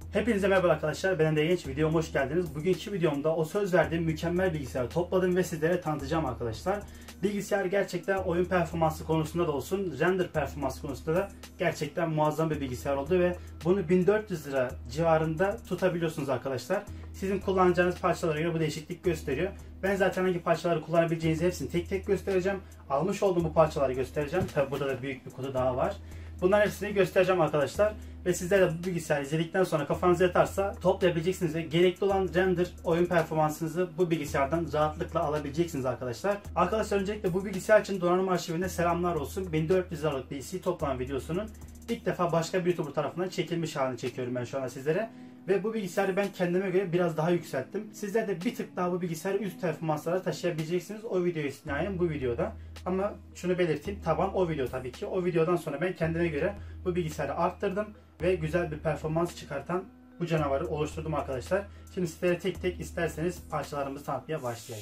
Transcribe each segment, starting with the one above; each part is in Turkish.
Hepinize merhaba arkadaşlar, ben de Genç, videoma hoş geldiniz. Bugünkü videomda o söz verdiğim mükemmel bilgisayarı topladım ve sizlere tanıtacağım arkadaşlar. Bilgisayar gerçekten oyun performansı konusunda da olsun, render performansı konusunda da gerçekten muazzam bir bilgisayar oldu ve bunu 1400 lira civarında tutabiliyorsunuz arkadaşlar. Sizin kullanacağınız parçalara göre bu değişiklik gösteriyor. Ben zaten hangi parçaları kullanabileceğinizi hepsini tek tek göstereceğim. Almış olduğum bu parçaları göstereceğim. Tabi burada da büyük bir kutu daha var. Bunların hepsini göstereceğim arkadaşlar. Ve sizler de bu bilgisayarı izledikten sonra kafanız yatarsa toplayabileceksiniz ve gerekli olan render oyun performansınızı bu bilgisayardan rahatlıkla alabileceksiniz arkadaşlar. Arkadaşlar öncelikle bu bilgisayar için donanım arşivinde selamlar olsun. 1400 liralık PC toplama videosunun ilk defa başka bir YouTuber tarafından çekilmiş halini çekiyorum ben şu anda sizlere. Ve bu bilgisayarı ben kendime göre biraz daha yükselttim. Sizler de bir tık daha bu bilgisayarı üst performanslara taşıyabileceksiniz. O videoyu istinayen bu videoda. Ama şunu belirteyim, taban o video tabii ki. O videodan sonra ben kendime göre bu bilgisayarı arttırdım ve güzel bir performans çıkartan bu canavarı oluşturdum arkadaşlar. Şimdi sizlere tek tek isterseniz parçalarımızı tanıtmaya başlayalım.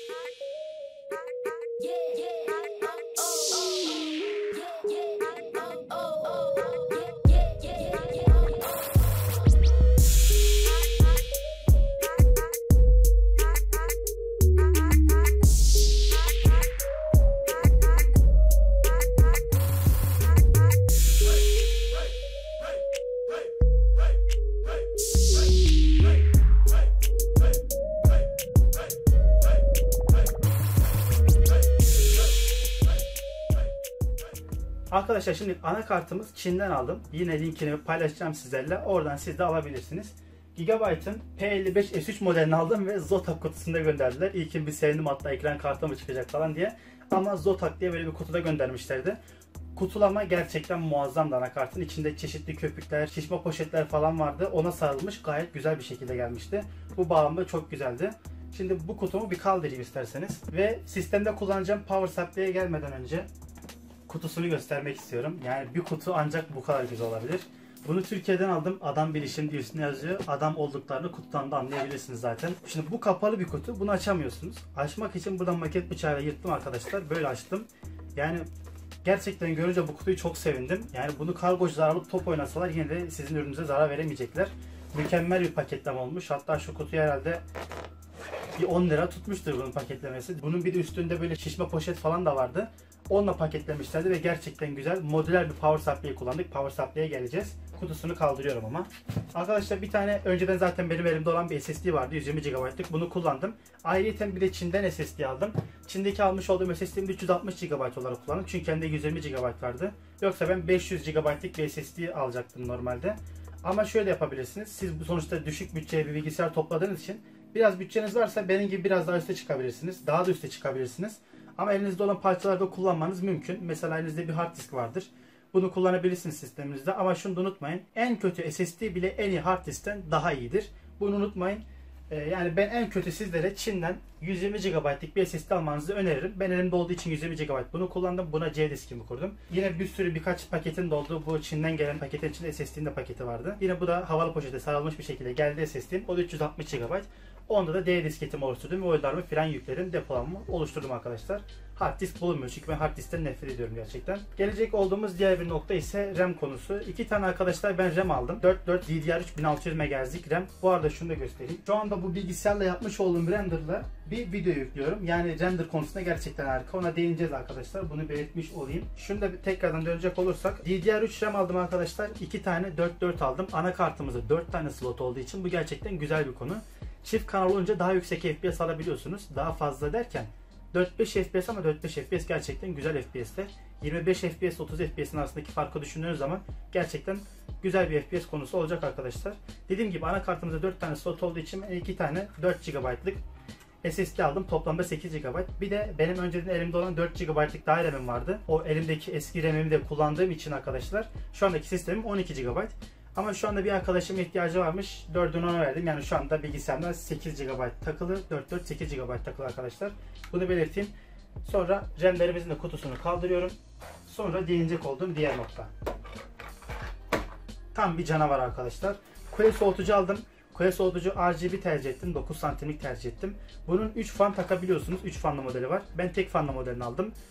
Arkadaşlar şimdi anakartımız Çin'den aldım. Yine linkini paylaşacağım sizlerle. Oradan siz de alabilirsiniz. Gigabyte'ın P55 S3 modelini aldım ve Zotac kutusunda gönderdiler. İlkin bir sevindim, hatta ekran kartı mı çıkacak falan diye. Ama Zotac diye böyle bir kutuda göndermişlerdi. Kutulama gerçekten muazzamdı anakartın. İçinde çeşitli köpükler, şişme poşetler falan vardı. Ona sarılmış, gayet güzel bir şekilde gelmişti. Bu bağımlı çok güzeldi. Şimdi bu kutumu bir kaldırayım isterseniz. Ve sistemde kullanacağım power supply'e gelmeden önce kutusunu göstermek istiyorum. Yani bir kutu ancak bu kadar güzel olabilir. Bunu Türkiye'den aldım. Adam bilişim diye üstüne yazıyor. Adam olduklarını kutudan da anlayabilirsiniz zaten. Şimdi bu kapalı bir kutu. Bunu açamıyorsunuz. Açmak için buradan maket bıçağıyla yırttım arkadaşlar. Böyle açtım. Yani gerçekten görünce bu kutuyu çok sevindim. Yani bunu kargocular alıp top oynasalar yine de sizin ürününüze zarar veremeyecekler. Mükemmel bir paketleme olmuş. Hatta şu kutuyu herhalde bir 10 lira tutmuştur bunun paketlemesi. Bunun bir de üstünde böyle şişme poşet falan da vardı. Onunla paketlemişlerdi ve gerçekten güzel. Modüler bir power supply kullandık. Power supply'e geleceğiz. Kutusunu kaldırıyorum ama. Arkadaşlar bir tane önceden zaten benim elimde olan bir SSD vardı. 120 GB'lık. Bunu kullandım. Ayrıca bir de Çin'den SSD aldım. Çin'deki almış olduğum SSD'mi 360 GB olarak kullandım. Çünkü kendi 120 GB vardı. Yoksa ben 500 GB'lık bir SSD alacaktım normalde. Ama şöyle yapabilirsiniz. Siz bu sonuçta düşük bütçeye bir bilgisayar topladığınız için biraz bütçeniz varsa benim gibi biraz daha üste çıkabilirsiniz. Daha da üste çıkabilirsiniz. Ama elinizde olan parçaları da kullanmanız mümkün. Mesela elinizde bir hard disk vardır. Bunu kullanabilirsiniz sisteminizde. Ama şunu da unutmayın. En kötü SSD bile en iyi hard diskten daha iyidir. Bunu unutmayın. Yani ben en kötü sizlere Çin'den 120 GB'lık bir SSD almanızı öneririm. Ben elimde olduğu için 120 GB bunu kullandım. Buna C diskimi kurdum. Yine bir sürü birkaç paketin de olduğu bu Çin'den gelen paketin içinde SSD'nin de paketi vardı. Yine bu da havalı poşete sarılmış bir şekilde geldi SSD'm. O da 360 GB. Onda da D disketimi oluşturdum ve oyunlarımı falan yükledim. Depolamamı oluşturdum arkadaşlar. Hard disk bulunmuyor çünkü ben hard diskten nefret ediyorum gerçekten. Gelecek olduğumuz diğer bir nokta ise RAM konusu. İki tane arkadaşlar ben RAM aldım. 44 DDR3 1600 MHz'lik RAM. Bu arada şunu da göstereyim. Şu anda bu bilgisayarla yapmış olduğum renderla bir video yüklüyorum. Yani render konusunda gerçekten harika. Ona değineceğiz arkadaşlar. Bunu belirtmiş olayım. Şunu da tekrardan dönecek olursak. DDR3 RAM aldım arkadaşlar. 2 tane 4 aldım. Anakartımızda 4 tane slot olduğu için bu gerçekten güzel bir konu. Çift kanal olunca daha yüksek FPS alabiliyorsunuz. Daha fazla derken 4-5 FPS ama 4-5 FPS gerçekten güzel FPS'ler. 25 FPS 30 FPS'in arasındaki farkı düşündüğünüz zaman gerçekten güzel bir FPS konusu olacak arkadaşlar. Dediğim gibi anakartımızda 4 tane slot olduğu için 2 tane 4 GB'lık SSD aldım. Toplamda 8 GB. Bir de benim önceden elimde olan 4 GB'lık daha RAM'im vardı. O elimdeki eski RAM'imi de kullandığım için arkadaşlar şu andaki sistemim 12 GB. Ama şu anda bir arkadaşıma ihtiyacı varmış. 4'ünü ona verdim. Yani şu anda bilgisayarımda 8 GB takılı. 8 GB takılı arkadaşlar. Bunu belirteyim. Sonra RAM'lerimizin de kutusunu kaldırıyorum. Sonra değinecek olduğum diğer nokta. Tam bir canavar arkadaşlar. Kule soğutucu aldım. Kule soğutucu RGB tercih ettim. 9 santimlik tercih ettim. Bunun 3 fan takabiliyorsunuz. 3 fanlı modeli var. Ben tek fanlı modelini aldım.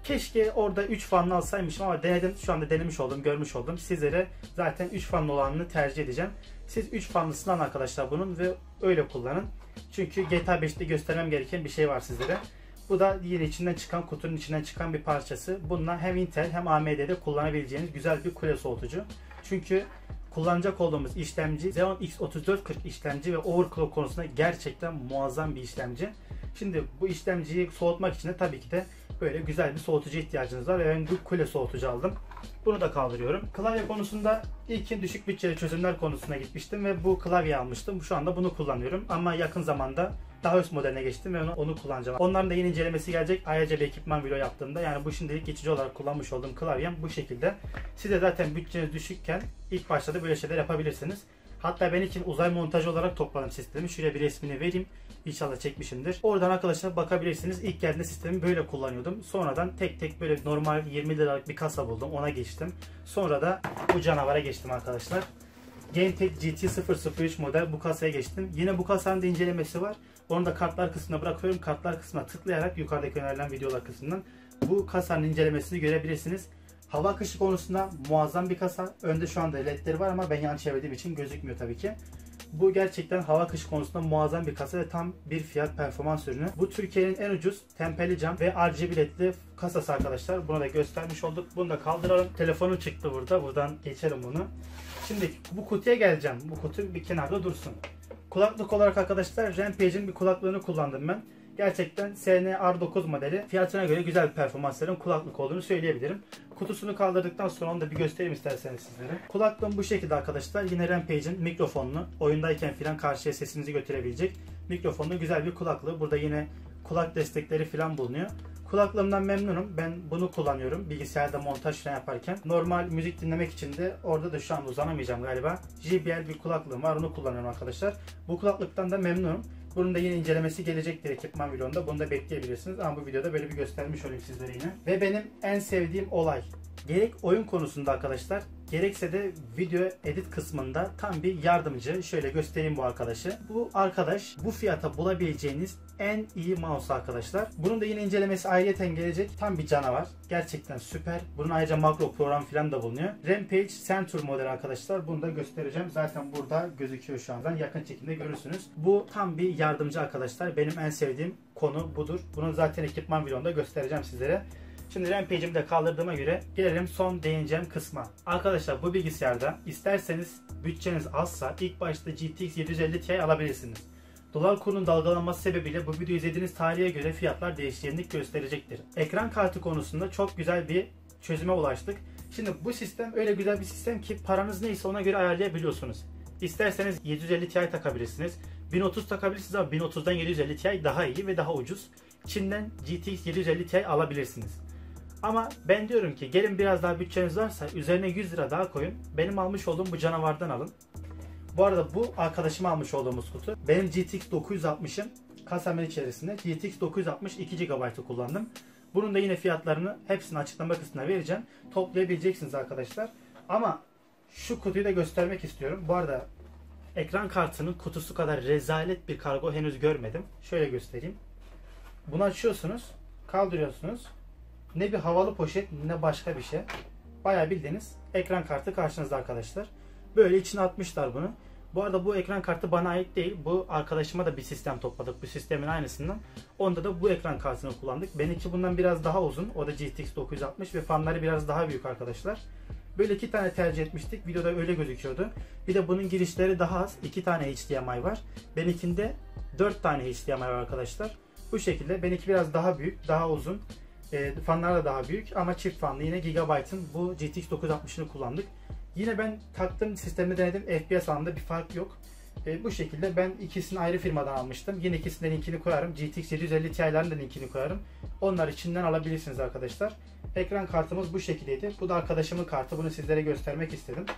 Keşke orada 3 fanlı alsaymışım ama denedim. Şu anda denemiş oldum, görmüş oldum. Sizlere zaten 3 fanlı olanını tercih edeceğim. Siz 3 fanlısını alın arkadaşlar bunun ve öyle kullanın. Çünkü GTA 5'te göstermem gereken bir şey var sizlere. Bu da yine içinden çıkan, kutunun içinden çıkan bir parçası. Bununla hem Intel hem AMD'de kullanabileceğiniz güzel bir kule soğutucu. Çünkü kullanacak olduğumuz işlemci Xeon X3440 işlemci ve overclock konusunda gerçekten muazzam bir işlemci. Şimdi bu işlemciyi soğutmak için de tabii ki de böyle güzel bir soğutucu ihtiyacınız var ve ben bu kule soğutucu aldım. Bunu da kaldırıyorum. Klavye konusunda ilkin düşük bütçeli çözümler konusuna gitmiştim ve bu klavye almıştım. Şu anda bunu kullanıyorum ama yakın zamanda daha üst modeline geçtim ve onu kullanacağım. Onların da yeni incelemesi gelecek. Ayrıca bir ekipman video yaptığımda, yani bu şimdilik geçici olarak kullanmış olduğum klavyem bu şekilde. Siz de zaten bütçeniz düşükken ilk başta da böyle şeyler yapabilirsiniz. Hatta ben için uzay montajı olarak topladım sistemi. Şuraya bir resmini vereyim. İnşallah çekmişimdir. Oradan arkadaşlar bakabilirsiniz. İlk geldiğinde sistemi böyle kullanıyordum. Sonradan tek tek böyle normal 20 liralık bir kasa buldum. Ona geçtim. Sonra da bu canavara geçtim arkadaşlar. Gentek GT003 model bu kasaya geçtim. Yine bu kasanın da incelemesi var. Onu da kartlar kısmına bırakıyorum. Kartlar kısmına tıklayarak yukarıdaki önerilen videolar kısmından bu kasanın incelemesini görebilirsiniz. Hava akışı konusunda muazzam bir kasa. Önde şu anda ledleri var ama ben yan çevirdiğim için gözükmüyor tabii ki. Bu gerçekten hava akışı konusunda muazzam bir kasa ve tam bir fiyat performans ürünü. Bu Türkiye'nin en ucuz tempeli cam ve RGB ledli kasası arkadaşlar. Bunu da göstermiş olduk. Bunu da kaldıralım. Telefonum çıktı burada. Buradan geçelim bunu. Şimdi bu kutuya geleceğim. Bu kutu bir kenarda dursun. Kulaklık olarak arkadaşlar Rampage'in bir kulaklığını kullandım ben. Gerçekten SN-R9 modeli. Fiyatına göre güzel bir performansların kulaklık olduğunu söyleyebilirim. Kutusunu kaldırdıktan sonra onu da bir göstereyim isterseniz sizlere. Kulaklığım bu şekilde arkadaşlar. Yine Rampage'in mikrofonlu, oyundayken filan karşıya sesinizi götürebilecek mikrofonlu güzel bir kulaklığı. Burada yine kulak destekleri filan bulunuyor. Kulaklığımdan memnunum. Ben bunu kullanıyorum bilgisayarda montaj falan yaparken. Normal müzik dinlemek için de orada da şu an uzanamayacağım galiba. JBL bir kulaklığım var, onu kullanıyorum arkadaşlar. Bu kulaklıktan da memnunum. Bunun da yine incelemesi gelecektir ekipman vlogunda. Bunu da bekleyebilirsiniz. Ama bu videoda böyle bir göstermiş olayım sizlere yine. Ve benim en sevdiğim olay. Gerek oyun konusunda arkadaşlar, gerekse de video edit kısmında tam bir yardımcı. Şöyle göstereyim bu arkadaşı. Bu arkadaş bu fiyata bulabileceğiniz en iyi mouse arkadaşlar. Bunun da yine incelemesi ayrıyeten gelecek. Tam bir canavar. Gerçekten süper. Bunun ayrıca makro program falan da bulunuyor. Rampage Center model arkadaşlar. Bunu da göstereceğim. Zaten burada gözüküyor şu andan. Yakın çekimde görürsünüz. Bu tam bir yardımcı arkadaşlar. Benim en sevdiğim konu budur. Bunu zaten ekipman videomda göstereceğim sizlere. Şimdi Rampage'imi de kaldırdığıma göre gelelim son değineceğim kısma. Arkadaşlar bu bilgisayarda isterseniz bütçeniz azsa ilk başta GTX 750 Ti alabilirsiniz. Dolar kurunun dalgalanması sebebiyle bu videoyu izlediğiniz tarihe göre fiyatlar değişkenlik gösterecektir. Ekran kartı konusunda çok güzel bir çözüme ulaştık. Şimdi bu sistem öyle güzel bir sistem ki paranız neyse ona göre ayarlayabiliyorsunuz. İsterseniz 750 Ti takabilirsiniz. 1030 takabilirsiniz ama 1030'dan 750 Ti daha iyi ve daha ucuz. Çin'den GTX 750 Ti alabilirsiniz. Ama ben diyorum ki gelin biraz daha bütçeniz varsa üzerine 100 lira daha koyun. Benim almış olduğum bu canavardan alın. Bu arada bu arkadaşıma almış olduğumuz kutu. Benim GTX 960'ım kasamın içerisinde GTX 960 2 GB'ı kullandım. Bunun da yine fiyatlarını hepsini açıklama kısmına vereceğim. Toplayabileceksiniz arkadaşlar. Ama şu kutuyu da göstermek istiyorum. Bu arada ekran kartının kutusu kadar rezalet bir kargo henüz görmedim. Şöyle göstereyim. Bunu açıyorsunuz, kaldırıyorsunuz. Ne bir havalı poşet ne başka bir şey. Bayağı bildiğiniz ekran kartı karşınızda arkadaşlar. Böyle içine atmışlar bunu. Bu arada bu ekran kartı bana ait değil. Bu arkadaşıma da bir sistem topladık. Bu sistemin aynısından. Onda da bu ekran kartını kullandık. Benimki bundan biraz daha uzun. O da GTX 960 ve fanları biraz daha büyük arkadaşlar. Böyle 2 tane tercih etmiştik. Videoda öyle gözüküyordu. Bir de bunun girişleri daha az. 2 tane HDMI var. Benimkinde 4 tane HDMI var arkadaşlar. Bu şekilde. Benimki biraz daha büyük, daha uzun. Fanlar da daha büyük ama çift fanlı. Yine Gigabyte'ın bu GTX 960'ını kullandık. Yine ben taktım sistemi denedim. FPS anlamda bir fark yok. Bu şekilde ben ikisini ayrı firmadan almıştım. Yine ikisinin linkini koyarım. GTX 750 Ti'lerin de linkini koyarım. Onlar içinden alabilirsiniz arkadaşlar. Ekran kartımız bu şekildeydi. Bu da arkadaşımın kartı. Bunu sizlere göstermek istedim.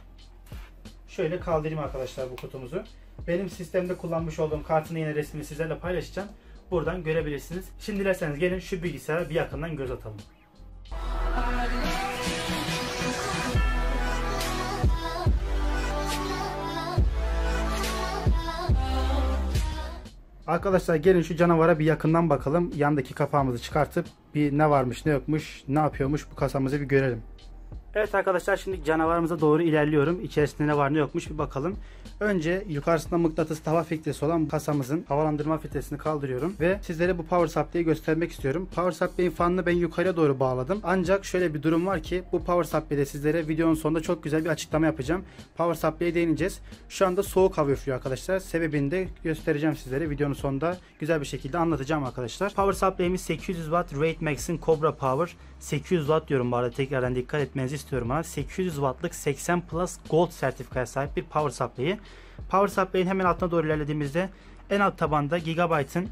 Şöyle kaldırayım arkadaşlar bu kutumuzu. Benim sistemde kullanmış olduğum kartın yine resmini sizlerle paylaşacağım. Buradan görebilirsiniz. Şimdi dilerseniz gelin şu bilgisayara bir yakından göz atalım. Arkadaşlar gelin şu canavara bir yakından bakalım. Yandaki kapağımızı çıkartıp bir ne varmış ne yokmuş ne yapıyormuş bu kasamızı bir görelim. Evet arkadaşlar, şimdi canavarımıza doğru ilerliyorum. İçerisinde ne var ne yokmuş bir bakalım. Önce yukarısında mıknatıs hava filtresi olan kasamızın havalandırma filtresini kaldırıyorum ve sizlere bu power supply'yi göstermek istiyorum. Power supply'in fanını ben yukarıya doğru bağladım. Ancak şöyle bir durum var ki bu power supply'de sizlere videonun sonunda çok güzel bir açıklama yapacağım. Power supply'ye değineceğiz. Şu anda soğuk hava üflüyor arkadaşlar. Sebebini de göstereceğim sizlere. Videonun sonunda güzel bir şekilde anlatacağım arkadaşlar. Power supply'imiz 800 Watt Rate Max'in Cobra Power. 800 Watt diyorum bu arada, tekrardan dikkat etmenizi istiyorum ona. 800 Watt'lık 80 Plus Gold sertifikaya sahip bir power supply'yi. Power supply'in hemen altına doğru ilerlediğimizde en alt tabanda Gigabyte'ın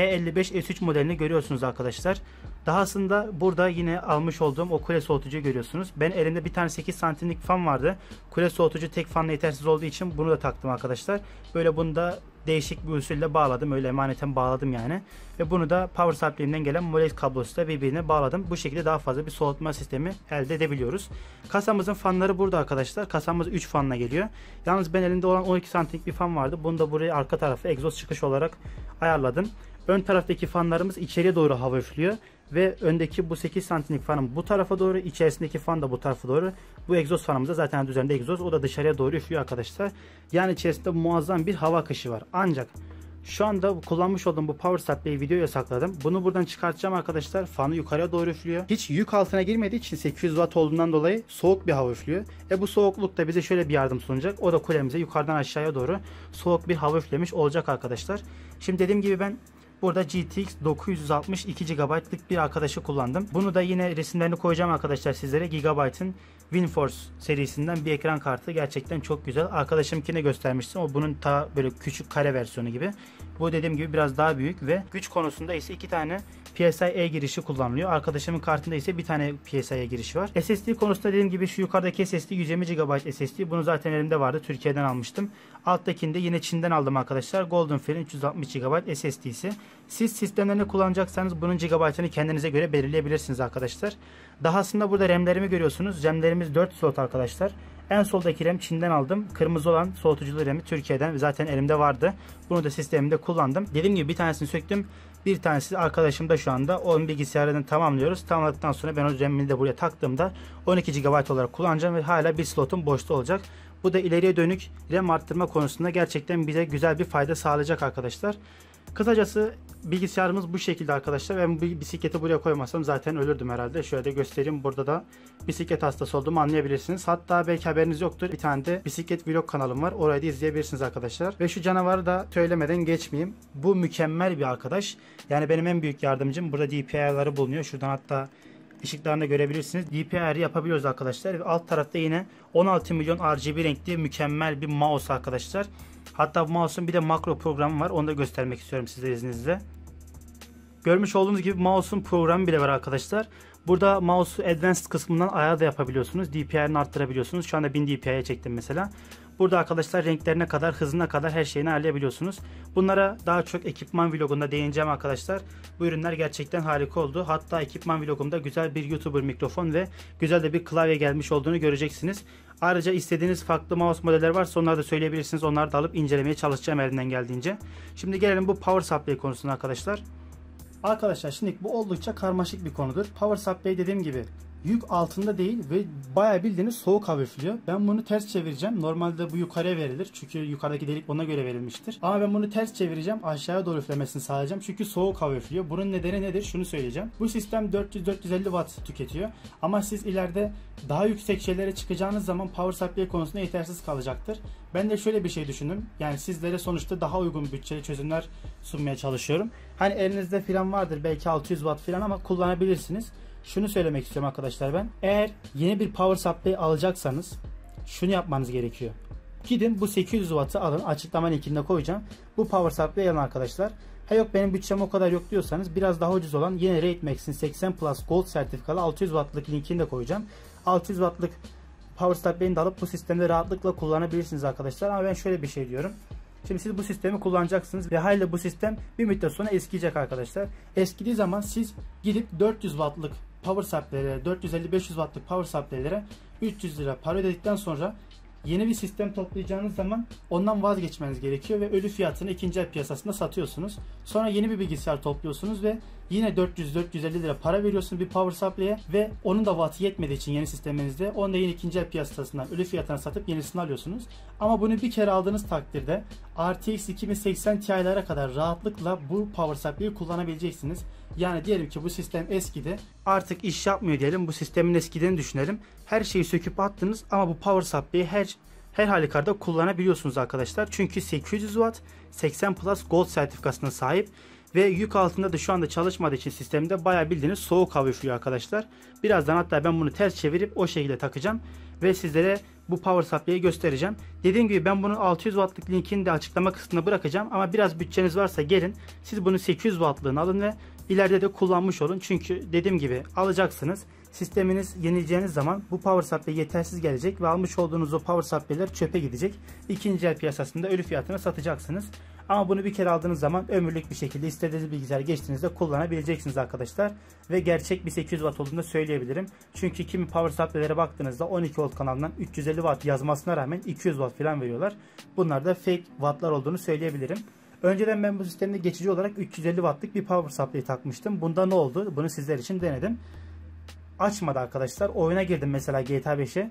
P55S3 modelini görüyorsunuz arkadaşlar. Dahasında burada yine almış olduğum o kule soğutucuyu görüyorsunuz. Ben elimde bir tane 8 santimlik fan vardı. Kule soğutucu tek fanla yetersiz olduğu için bunu da taktım arkadaşlar. Böyle bunu da değişik bir usulle bağladım. Öyle emaneten bağladım yani. Ve bunu da power supply'imden gelen Molex kablosuyla birbirine bağladım. Bu şekilde daha fazla bir soğutma sistemi elde edebiliyoruz. Kasamızın fanları burada arkadaşlar. Kasamız 3 fanla geliyor. Yalnız ben elimde olan 12 santimlik bir fan vardı. Bunu da buraya arka tarafa egzoz çıkış olarak ayarladım. Ön taraftaki fanlarımız içeriye doğru hava üflüyor. Ve öndeki bu 8 santimlik fanım bu tarafa doğru, içerisindeki fan da bu tarafa doğru. Bu egzoz fanımız da zaten üzerinde egzoz, o da dışarıya doğru üflüyor arkadaşlar. Yani içerisinde muazzam bir hava akışı var. Ancak şu anda kullanmış olduğum bu power supply'yi videoya sakladım. Bunu buradan çıkartacağım arkadaşlar. Fanı yukarıya doğru üflüyor. Hiç yük altına girmediği için 800 watt olduğundan dolayı soğuk bir hava üflüyor. Bu soğukluk da bize şöyle bir yardım sunacak. O da kulemize yukarıdan aşağıya doğru soğuk bir hava üflemiş olacak arkadaşlar. Şimdi dediğim gibi ben burada GTX 960 2 GB'lık bir arkadaşı kullandım. Bunu da yine resimlerini koyacağım arkadaşlar sizlere. Gigabyte'ın WindForce serisinden bir ekran kartı. Gerçekten çok güzel. Arkadaşımkine göstermiştim. O bunun ta böyle küçük kare versiyonu gibi. Bu dediğim gibi biraz daha büyük ve güç konusunda ise 2 tane PCIe girişi kullanılıyor. Arkadaşımın kartında ise bir tane PCIe girişi var. SSD konusunda dediğim gibi şu yukarıdaki SSD 120 GB SSD. Bunu zaten elimde vardı. Türkiye'den almıştım. Alttakinde yine Çin'den aldım arkadaşlar. Golden Fire'in 360 GB SSD'si. Siz sistemlerini kullanacaksanız bunun GB'ını kendinize göre belirleyebilirsiniz arkadaşlar. Dahasında burada RAM'lerimi görüyorsunuz. RAM'lerimiz 4 slot arkadaşlar. En soldaki RAM Çin'den aldım. Kırmızı olan soğutuculu RAM'i Türkiye'den zaten elimde vardı. Bunu da sistemimde kullandım. Dediğim gibi bir tanesini söktüm. Bir tanesi arkadaşımda şu anda. Onun bilgisayarını tamamlıyoruz. Tamamladıktan sonra ben o RAM'ini de buraya taktığımda 12 GB olarak kullanacağım ve hala bir slotum boşta olacak. Bu da ileriye dönük RAM arttırma konusunda gerçekten bize güzel bir fayda sağlayacak arkadaşlar. Kısacası bilgisayarımız bu şekilde arkadaşlar. Ben bu bisikleti buraya koymasam zaten ölürdüm herhalde. Şöyle de göstereyim. Burada da bisiklet hastası olduğumu anlayabilirsiniz. Hatta belki haberiniz yoktur. Bir tane de bisiklet vlog kanalım var. Orayı da izleyebilirsiniz arkadaşlar. Ve şu canavarı da söylemeden geçmeyeyim. Bu mükemmel bir arkadaş. Yani benim en büyük yardımcım. Burada DPI'ları bulunuyor. Şuradan hatta ışıklarını görebilirsiniz. DPI yapabiliyoruz arkadaşlar. Ve alt tarafta yine 16 milyon RGB renkli mükemmel bir mouse arkadaşlar. Hatta bu mouse'un bir de makro programı var. Onu da göstermek istiyorum size izninizle. Görmüş olduğunuz gibi mouse'un programı bile var arkadaşlar. Burada mouse'u advanced kısmından ayar da yapabiliyorsunuz. DPI'ni arttırabiliyorsunuz. Şu anda 1000 DPI'ye çektim mesela. Burada arkadaşlar renklerine kadar, hızına kadar her şeyini ayarlayabiliyorsunuz. Bunlara daha çok ekipman vlogunda değineceğim arkadaşlar. Bu ürünler gerçekten harika oldu. Hatta ekipman vlogumda güzel bir YouTuber mikrofon ve güzel de bir klavye gelmiş olduğunu göreceksiniz. Ayrıca istediğiniz farklı mouse modeller varsa onları da söyleyebilirsiniz. Onları da alıp incelemeye çalışacağım elimden geldiğince. Şimdi gelelim bu power supply konusuna arkadaşlar. Arkadaşlar şimdi bu oldukça karmaşık bir konudur. Power supply dediğim gibi yük altında değil ve bayağı bildiğiniz soğuk hava üflüyor. Ben bunu ters çevireceğim. Normalde bu yukarıya verilir. Çünkü yukarıdaki delik ona göre verilmiştir. Ama ben bunu ters çevireceğim. Aşağıya doğru üflemesini sağlayacağım. Çünkü soğuk hava üflüyor. Bunun nedeni nedir? Şunu söyleyeceğim. Bu sistem 400-450 watt tüketiyor. Ama siz ileride daha yüksek şeylere çıkacağınız zaman power supply konusunda yetersiz kalacaktır. Ben de şöyle bir şey düşündüm. Yani sizlere sonuçta daha uygun bütçeli çözümler sunmaya çalışıyorum. Hani elinizde filan vardır belki 600 watt filan ama kullanabilirsiniz. Şunu söylemek istiyorum arkadaşlar ben. Eğer yeni bir power supply alacaksanız şunu yapmanız gerekiyor. Gidin bu 800 watt'ı alın. Açıklama linkinde koyacağım. Bu power supply'ı alın arkadaşlar. Ha yok benim bütçem o kadar yok diyorsanız biraz daha ucuz olan yine RateMax'in 80 Plus Gold sertifikalı 600 watt'lık linkini de koyacağım. 600 watt'lık power supply'ini de alıp bu sistemde rahatlıkla kullanabilirsiniz arkadaşlar. Ama ben şöyle bir şey diyorum. Şimdi siz bu sistemi kullanacaksınız ve hayli bu sistem bir müddet sonra eskiyecek arkadaşlar. Eskidiği zaman siz gidip 400 watt'lık power supply'lere, 450-500 watt'lık power supply'lere 300 lira para ödedikten sonra Yeni bir sistem toplayacağınız zaman ondan vazgeçmeniz gerekiyor ve ölü fiyatını ikinci el piyasasında satıyorsunuz. Sonra yeni bir bilgisayar topluyorsunuz ve yine 400-450 lira para veriyorsunuz bir power supply'e ve onun da wattı yetmediği için yeni sisteminizde onu da yine ikinci el piyasasından ölü fiyatına satıp yenisini alıyorsunuz. Ama bunu bir kere aldığınız takdirde RTX 2080 Ti'lere kadar rahatlıkla bu power supply'yi kullanabileceksiniz. Yani diyelim ki bu sistem eskidi, artık iş yapmıyor diyelim, bu sistemin eskidiğini düşünelim. Her şeyi söküp attınız ama bu power supply'yi her halükarda kullanabiliyorsunuz arkadaşlar. Çünkü 800 Watt 80 Plus Gold sertifikasına sahip ve yük altında da şu anda çalışmadığı için sistemde bayağı bildiğiniz soğuk hava üflüyor arkadaşlar. Birazdan hatta ben bunu ters çevirip o şekilde takacağım ve sizlere bu power supply'yi göstereceğim. Dediğim gibi ben bunun 600 wattlık linkini de açıklama kısmına bırakacağım ama biraz bütçeniz varsa gelin siz bunu 800 wattlığını alın ve ileride de kullanmış olun. Çünkü dediğim gibi alacaksınız. Sisteminiz yenileceğiniz zaman bu power supply yetersiz gelecek ve almış olduğunuz o power supply'ler çöpe gidecek. İkinci el piyasasında ölü fiyatına satacaksınız. Ama bunu bir kere aldığınız zaman ömürlük bir şekilde istediğiniz bilgisayar geçtiğinizde kullanabileceksiniz arkadaşlar. Ve gerçek bir 800 watt olduğunu da söyleyebilirim. Çünkü kimi power supply'lere baktığınızda 12 volt kanalından 350 watt yazmasına rağmen 200 watt falan veriyorlar. Bunlar da fake wattlar olduğunu söyleyebilirim. Önceden ben bu sistemde geçici olarak 350 wattlık bir power supply takmıştım. Bunda ne oldu? Bunu sizler için denedim. Açmadı arkadaşlar. Oyuna girdim mesela GTA 5'e.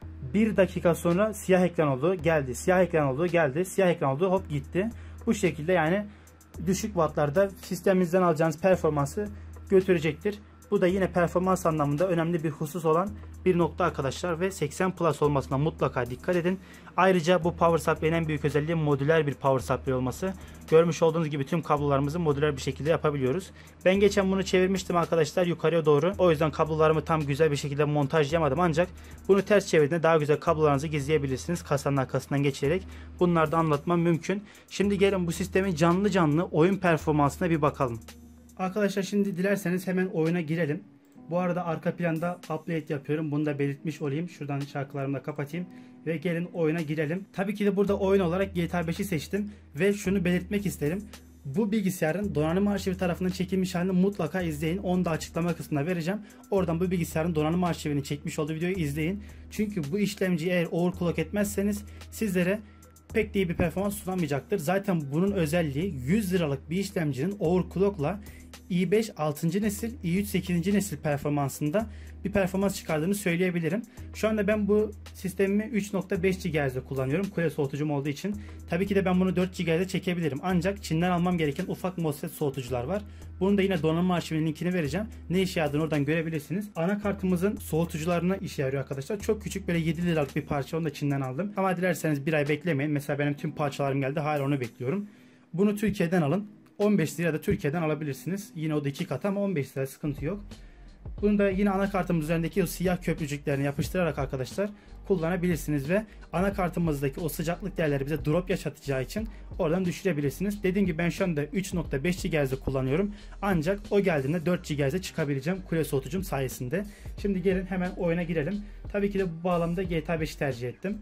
1 dakika sonra siyah ekran oldu, geldi. Siyah ekran oldu, geldi. Siyah ekran oldu, hop gitti. Bu şekilde yani düşük wattlarda sisteminizden alacağınız performansı götürecektir. Bu da yine performans anlamında önemli bir husus olan bir nokta arkadaşlar ve 80 Plus olmasına mutlaka dikkat edin. Ayrıca bu power supply'nin en büyük özelliği modüler bir power supply olması. Görmüş olduğunuz gibi tüm kablolarımızı modüler bir şekilde yapabiliyoruz. Ben geçen bunu çevirmiştim arkadaşlar yukarıya doğru. O yüzden kablolarımı tam güzel bir şekilde montajlayamadım ancak bunu ters çevirdiğinde daha güzel kablolarınızı gizleyebilirsiniz kasanın arkasından geçirerek. Bunları da anlatmam mümkün. Şimdi gelin bu sistemin canlı canlı oyun performansına bir bakalım. Arkadaşlar şimdi dilerseniz hemen oyuna girelim. Bu arada arka planda upload yapıyorum. Bunu da belirtmiş olayım. Şuradan şarkılarımı da kapatayım. Ve gelin oyuna girelim. Tabii ki de burada oyun olarak GTA 5'i seçtim. Ve şunu belirtmek isterim. Bu bilgisayarın donanım arşivi tarafından çekilmiş halini mutlaka izleyin. Onu da açıklama kısmına vereceğim. Oradan bu bilgisayarın donanım arşivini çekmiş olduğu videoyu izleyin. Çünkü bu işlemciyi eğer overclock etmezseniz sizlere pek de iyi bir performans sunamayacaktır. Zaten bunun özelliği 100 liralık bir işlemcinin overclockla i5 6. nesil, i3 8. nesil performansında bir performans çıkardığını söyleyebilirim. Şu anda ben bu sistemimi 3.5 GHz'de kullanıyorum. Kule soğutucum olduğu için. Tabii ki de ben bunu 4 GHz'de çekebilirim. Ancak Çin'den almam gereken ufak MOSFET soğutucular var. Bunun da yine donanım arşivinin linkini vereceğim. Ne işe yaradığını oradan görebilirsiniz. Anakartımızın soğutucularına işe yarıyor arkadaşlar. Çok küçük böyle 7 liralık bir parça, onu da Çin'den aldım. Ama dilerseniz bir ay beklemeyin. Mesela benim tüm parçalarım geldi. Hala onu bekliyorum. Bunu Türkiye'den alın. 15 lira da Türkiye'den alabilirsiniz. Yine o da 2 kat ama 15 lira sıkıntı yok. Bunu da yine anakartımız üzerindeki o siyah köprücüklerini yapıştırarak arkadaşlar kullanabilirsiniz ve anakartımızdaki o sıcaklık değerleri bize drop yaşatacağı için oradan düşürebilirsiniz. Dediğim gibi ben şu anda 3.5 GHz'de kullanıyorum. Ancak o geldiğinde 4 GHz'de çıkabileceğim kule soğutucum sayesinde. Şimdi gelin hemen oyuna girelim. Tabii ki de bu bağlamda GTA 5'i tercih ettim.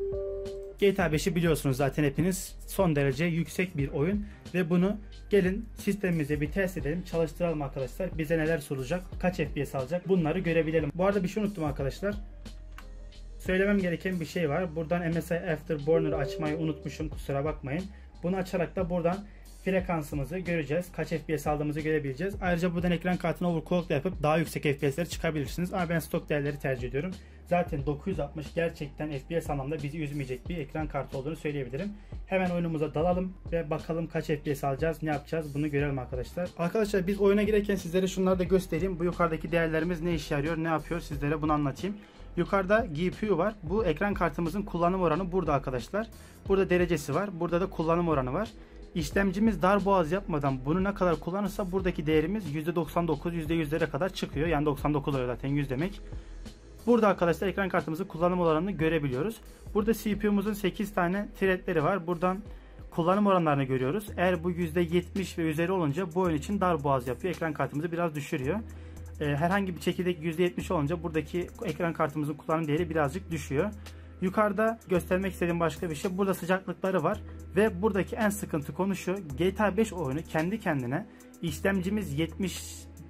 GTA 5'i biliyorsunuz zaten hepiniz, son derece yüksek bir oyun ve bunu gelin sistemimize bir test edelim, çalıştıralım arkadaşlar. Bize neler soracak, kaç FPS alacak, bunları görebilelim. Bu arada bir şey unuttum arkadaşlar. Söylemem gereken bir şey var. Buradan MSI Afterburner'ı açmayı unutmuşum, kusura bakmayın. Bunu açarak da buradan frekansımızı göreceğiz. Kaç FPS aldığımızı görebileceğiz. Ayrıca buradan ekran kartını overclock yapıp daha yüksek FPS'lere çıkabilirsiniz. Ama ben stok değerleri tercih ediyorum. Zaten 960 gerçekten FPS anlamda bizi üzmeyecek bir ekran kartı olduğunu söyleyebilirim. Hemen oyunumuza dalalım ve bakalım kaç FPS alacağız, ne yapacağız, bunu görelim arkadaşlar. Arkadaşlar biz oyuna girerken sizlere şunları da göstereyim. Bu yukarıdaki değerlerimiz ne işe yarıyor, ne yapıyor, sizlere bunu anlatayım. Yukarıda GPU var. Bu ekran kartımızın kullanım oranı burada arkadaşlar. Burada derecesi var. Burada da kullanım oranı var. İşlemcimiz darboğaz yapmadan bunu ne kadar kullanırsa buradaki değerimiz %99, %100'lere kadar çıkıyor. Yani 99 oluyor zaten 100 demek. Burada arkadaşlar ekran kartımızın kullanım oranını görebiliyoruz. Burada CPU'muzun 8 tane threadleri var. Buradan kullanım oranlarını görüyoruz. Eğer bu %70 ve üzeri olunca bu oyun için darboğaz yapıyor. Ekran kartımızı biraz düşürüyor. Herhangi bir çekirdek %70 olunca buradaki ekran kartımızın kullanım değeri birazcık düşüyor. Yukarıda göstermek istediğim başka bir şey. Burada sıcaklıkları var. Ve buradaki en sıkıntı konu şu. GTA 5 oyunu kendi kendine işlemcimiz 70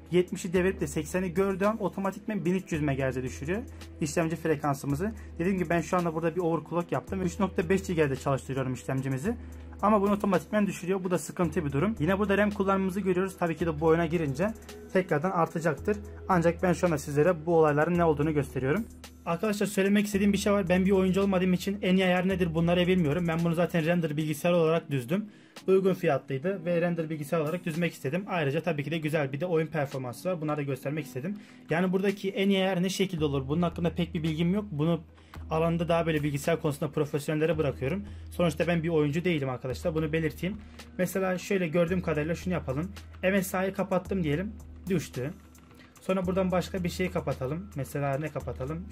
70'i devirip de 80'i gördüğü an otomatikmen 1300 MHz'e düşürüyor işlemci frekansımızı. Dediğim gibi ben şu anda burada bir overclock yaptım. 3.5 GHz'de çalıştırıyorum işlemcimizi. Ama bunu otomatikmen düşürüyor. Bu da sıkıntı bir durum. Yine burada RAM kullanımımızı görüyoruz. Tabii ki de bu oyuna girince tekrardan artacaktır. Ancak ben şu anda sizlere bu olayların ne olduğunu gösteriyorum. Arkadaşlar söylemek istediğim bir şey var. Ben bir oyuncu olmadığım için en iyi ayar nedir bunları bilmiyorum. Ben bunu zaten render bilgisayar olarak düzdüm. Uygun fiyatlıydı ve render bilgisayar olarak düzmek istedim. Ayrıca tabii ki de güzel bir de oyun performansı var. Bunları da göstermek istedim. Yani buradaki en iyi ayar ne şekilde olur? Bunun hakkında pek bir bilgim yok. Bunu alanda daha böyle bilgisayar konusunda profesyonellere bırakıyorum. Sonuçta ben bir oyuncu değilim arkadaşlar. Bunu belirteyim. Mesela şöyle gördüğüm kadarıyla şunu yapalım. MSI'yi kapattım diyelim. Düştü. Sonra buradan başka bir şeyi kapatalım. Mesela ne kapatalım?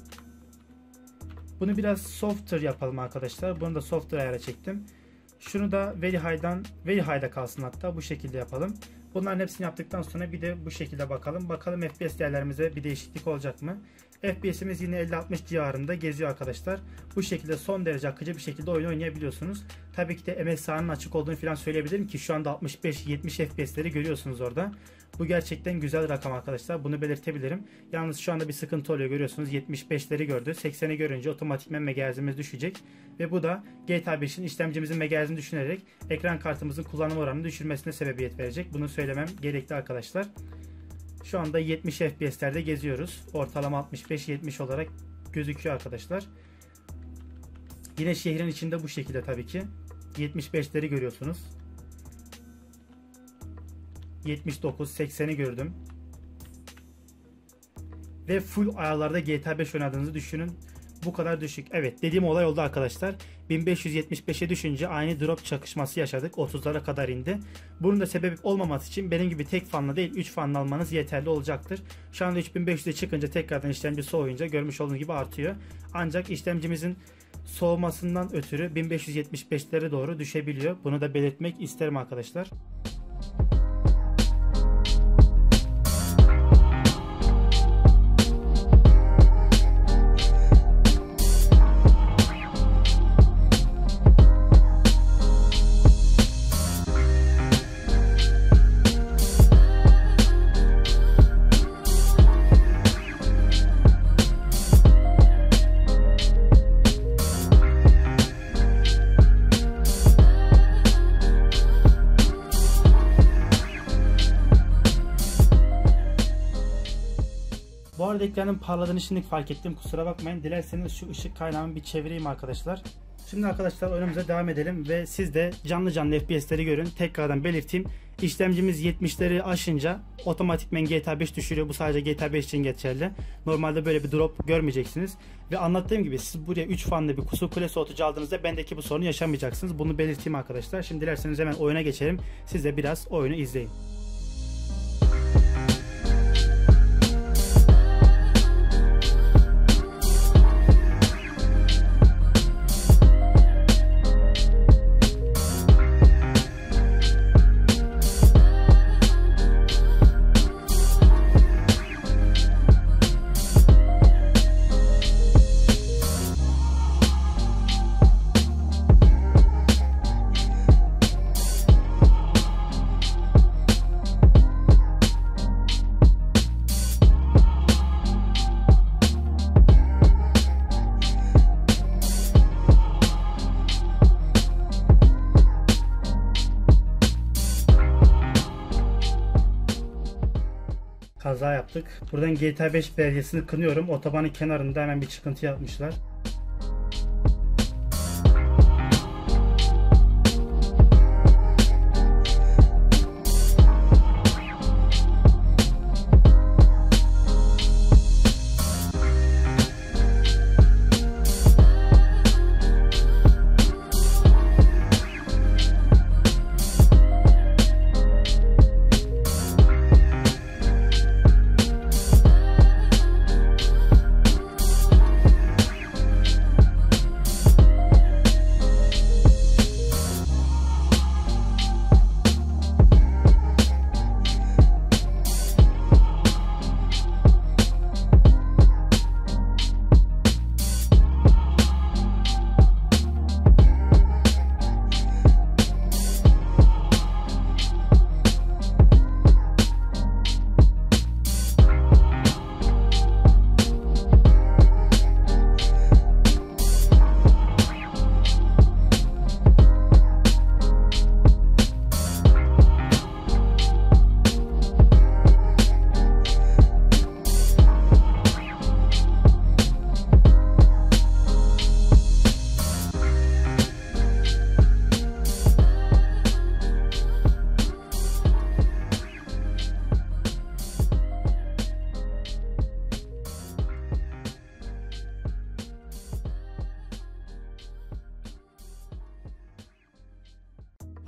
Bunu biraz softer yapalım arkadaşlar. Bunu da softer ayara çektim. Şunu da very high'da kalsın hatta. Bu şekilde yapalım. Bunların hepsini yaptıktan sonra bir de bu şekilde bakalım. Bakalım FPS değerlerimize bir değişiklik olacak mı? FPS'imiz yine 50-60 civarında geziyor arkadaşlar. Bu şekilde son derece akıcı bir şekilde oyun oynayabiliyorsunuz. Tabii ki de MSI'nin açık olduğunu falan söyleyebilirim ki şu anda 65-70 FPS'leri görüyorsunuz orada. Bu gerçekten güzel rakam arkadaşlar. Bunu belirtebilirim. Yalnız şu anda bir sıkıntı oluyor, görüyorsunuz. 75'leri gördü. 80'i görünce otomatikmen megahertzimiz düşecek. Ve bu da GTA 5'in işlemcimizin megahertzini düşünerek ekran kartımızın kullanım oranını düşürmesine sebebiyet verecek. Bunu söylemem gerekli arkadaşlar. Şu anda 70 FPS'lerde geziyoruz. Ortalama 65-70 olarak gözüküyor arkadaşlar. Yine şehrin içinde bu şekilde tabii ki. 75'leri görüyorsunuz. 79-80'i gördüm. Ve full ayarlarda GTA 5 oynadığınızı düşünün. Bu kadar düşük. Evet, dediğim olay oldu arkadaşlar. 1575'e düşünce aynı drop çakışması yaşadık. 30'lara kadar indi. Bunun da sebebi olmaması için benim gibi tek fanla değil 3 fanla almanız yeterli olacaktır. Şu anda 3500'e çıkınca tekrardan işlemci soğuyunca görmüş olduğunuz gibi artıyor. Ancak işlemcimizin soğumasından ötürü 1575'lere doğru düşebiliyor. Bunu da belirtmek isterim arkadaşlar. Bu arada ekranın parladığını şimdi fark ettim. Kusura bakmayın. Dilerseniz şu ışık kaynağımı bir çevireyim arkadaşlar. Şimdi arkadaşlar oyunumuza devam edelim ve siz de canlı FPS'leri görün. Tekrardan belirteyim. İşlemcimiz 70'leri aşınca otomatikmen GTA 5 düşürüyor. Bu sadece GTA 5 için geçerli. Normalde böyle bir drop görmeyeceksiniz. Ve anlattığım gibi siz buraya 3 fanlı bir kusur kule soğutucu aldığınızda bendeki bu sorunu yaşamayacaksınız. Bunu belirteyim arkadaşlar. Şimdi dilerseniz hemen oyuna geçelim. Siz de biraz oyunu izleyin. Kaza yaptık. Buradan GTA 5 belgesini kınıyorum. Otobanın kenarında hemen bir çıkıntı yapmışlar.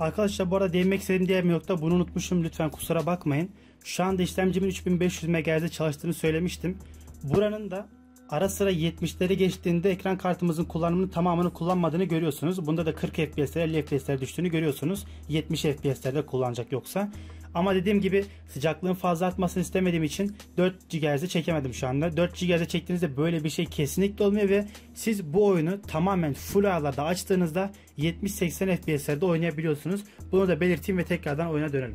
Arkadaşlar bu arada değinmek istediğim diğer bir nokta, bunu unutmuşum, lütfen kusura bakmayın. Şu anda işlemcimin 3500 MHz'de çalıştığını söylemiştim. Buranın da ara sıra 70'leri geçtiğinde ekran kartımızın kullanımının tamamını kullanmadığını görüyorsunuz. Bunda da 40 FPS'lere 50 FPS'lere düştüğünü görüyorsunuz. 70 FPS'lerde kullanacak yoksa. Ama dediğim gibi sıcaklığın fazla artmasını istemediğim için 4 GHz'e çekemedim şu anda. 4 GHz'e çektiğinizde böyle bir şey kesinlikle olmuyor ve siz bu oyunu tamamen full ayarlarda açtığınızda 70-80 FPS'lerde oynayabiliyorsunuz. Bunu da belirteyim ve tekrardan oyuna dönelim.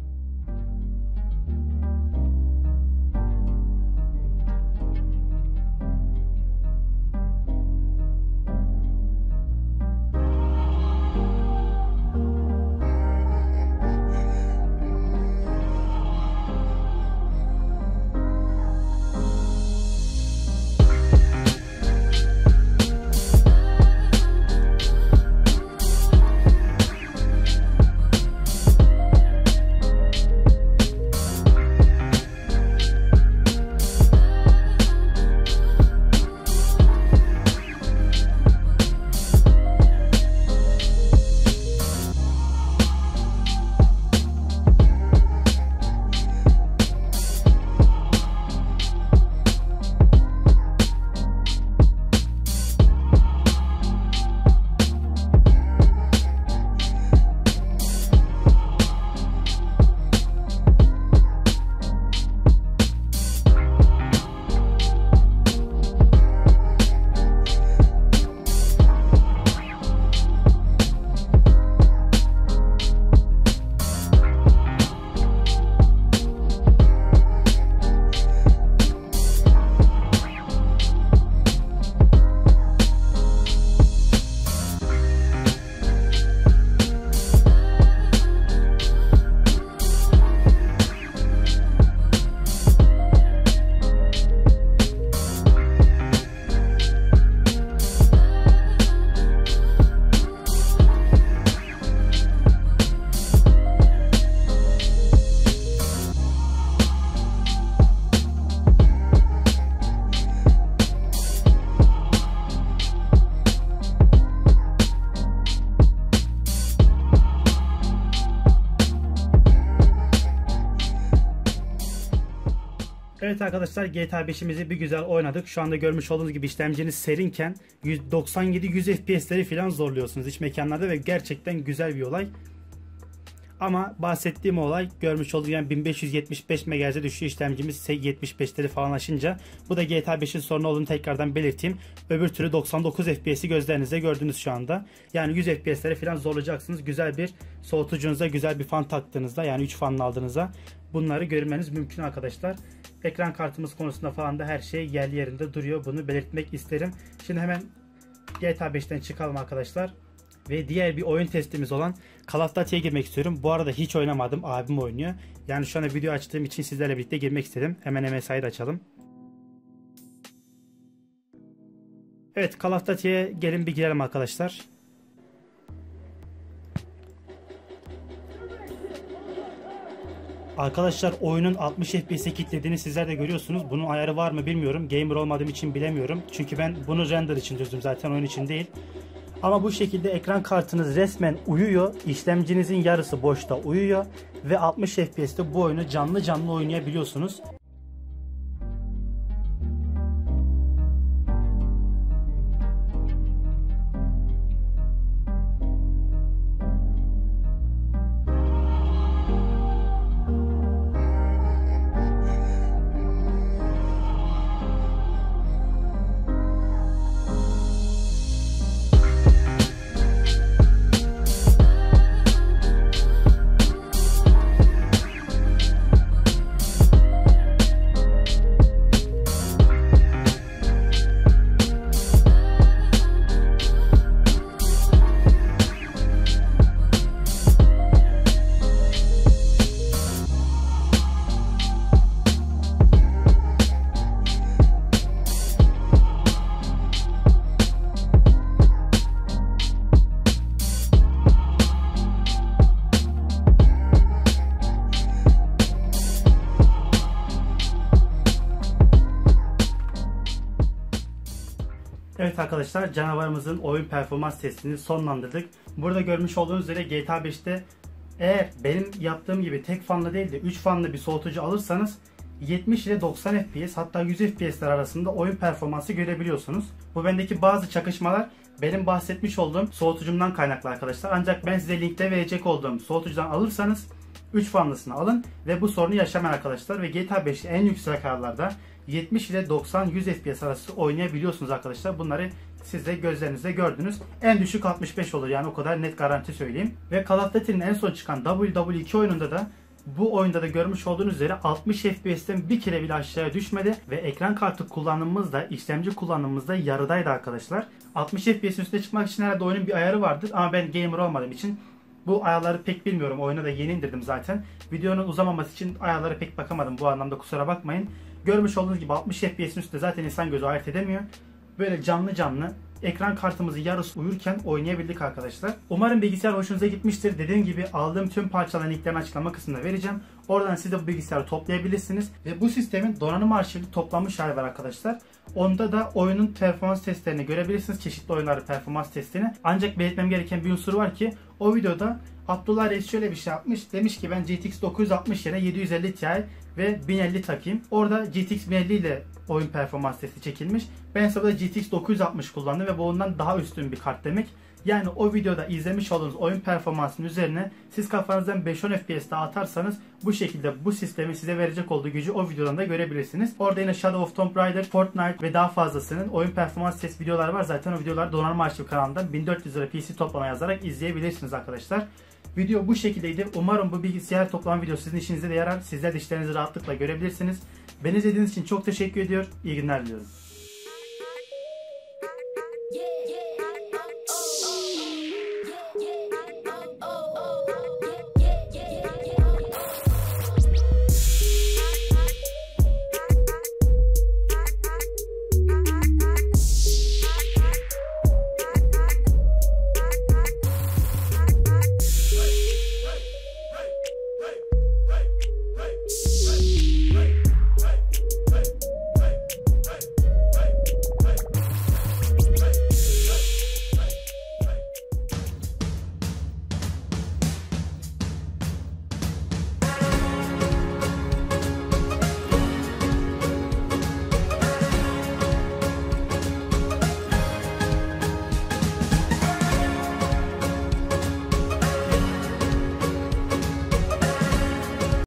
Evet arkadaşlar, GTA 5'imizi bir güzel oynadık. Şu anda görmüş olduğunuz gibi işlemciniz serinken 97-100 FPS'leri falan zorluyorsunuz iç mekanlarda ve gerçekten güzel bir olay. Ama bahsettiğim olay görmüş olduğunuz yani 1575 MHz'e düşüyor işlemcimiz 75'leri falan aşınca. Bu da GTA 5'in sorunu olduğunu tekrardan belirteyim. Öbür türlü 99 FPS'i gözlerinizde gördünüz şu anda. Yani 100 FPS'lere falan zorlayacaksınız. Güzel bir soğutucunuza, güzel bir fan taktığınızda, yani 3 fanlı aldığınızda bunları görmeniz mümkün arkadaşlar. Ekran kartımız konusunda falan da her şey yerli yerinde duruyor. Bunu belirtmek isterim. Şimdi hemen GTA 5'ten çıkalım arkadaşlar. Ve diğer bir oyun testimiz olan Call of Duty'ye girmek istiyorum. Bu arada hiç oynamadım. Abim oynuyor. Yani şu anda video açtığım için sizlerle birlikte girmek istedim. Hemen MSI'yi de açalım. Evet, Call of Duty'ye gelin bir girelim arkadaşlar. Arkadaşlar oyunun 60 FPS'e kilitlediğini sizler de görüyorsunuz. Bunun ayarı var mı bilmiyorum. Gamer olmadığım için bilemiyorum. Çünkü ben bunu render için çözdüm zaten, oyun için değil. Ama bu şekilde ekran kartınız resmen uyuyor. İşlemcinizin yarısı boşta uyuyor. Ve 60 FPS'te bu oyunu canlı canlı oynayabiliyorsunuz. Evet arkadaşlar, canavarımızın oyun performans testini sonlandırdık. Burada görmüş olduğunuz üzere GTA 5'te eğer benim yaptığım gibi tek fanlı değil de 3 fanlı bir soğutucu alırsanız 70 ile 90 FPS hatta 100 FPS'ler arasında oyun performansı görebiliyorsunuz. Bu bendeki bazı çakışmalar benim bahsetmiş olduğum soğutucumdan kaynaklı arkadaşlar. Ancak ben size linkte verecek olduğum soğutucudan alırsanız 3 fanlısını alın ve bu sorunu yaşamayın arkadaşlar. Ve GTA 5'te en yüksek ayarlarda 70 ile 90-100 FPS arası oynayabiliyorsunuz arkadaşlar. Bunları siz de gözlerinizle gördünüz. En düşük 65 olur, yani o kadar net garanti söyleyeyim. Ve Call of Duty'nin en son çıkan WWE2 oyununda da bu oyunda da görmüş olduğunuz üzere 60 FPS'ten bir kere bile aşağıya düşmedi ve ekran kartı kullanımımız da işlemci kullanımımız da yarıdaydı arkadaşlar. 60 FPS'in üstüne çıkmak için herhalde oyunun bir ayarı vardır ama ben gamer olmadığım için bu ayarları pek bilmiyorum. Oyunu da yeni indirdim zaten. Videonun uzamaması için ayarlara pek bakamadım, bu anlamda kusura bakmayın. Görmüş olduğunuz gibi 60 FPS'in üstünde zaten insan gözü ayırt edemiyor. Böyle canlı canlı ekran kartımızı yarısı uyurken oynayabildik arkadaşlar. Umarım bilgisayar hoşunuza gitmiştir. Dediğim gibi aldığım tüm parçaların linklerini açıklama kısmında vereceğim. Oradan siz de bu bilgisayarı toplayabilirsiniz. Ve bu sistemin donanım arşivli toplanmış hali var arkadaşlar. Onda da oyunun performans testlerini görebilirsiniz. Çeşitli oyunların performans testini. Ancak belirtmem gereken bir unsur var ki o videoda Abdullah Reis şöyle bir şey yapmış. Demiş ki ben GTX 960 yerine 750 Ti ve 1050 takayım. Orada GTX 1050 ile oyun performans testi çekilmiş. Ben ise burada GTX 960 kullandım ve bu ondan daha üstün bir kart demek. Yani o videoda izlemiş olduğunuz oyun performansının üzerine siz kafanızdan 5-10 FPS daha atarsanız bu şekilde bu sistemin size verecek olduğu gücü o videodan da görebilirsiniz. Orada yine Shadow of Tomb Raider, Fortnite ve daha fazlasının oyun performans test videoları var. Zaten o videoları donanım arşiv kanalından 1400 lira PC toplama yazarak izleyebilirsiniz arkadaşlar. Video bu şekildeydi. Umarım bu bilgisayar toplama videosu sizin işinize de yarar. Sizler de işlerinizi rahatlıkla görebilirsiniz. Beni izlediğiniz için çok teşekkür ediyor. İyi günler diliyorum.